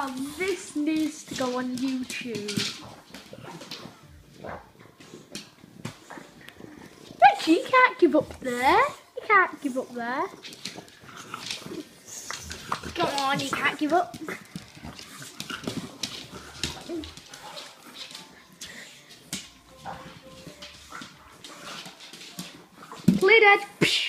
Now this needs to go on YouTube. Reggie, you can't give up there. You can't give up there. Come on, you can't give up. Play dead.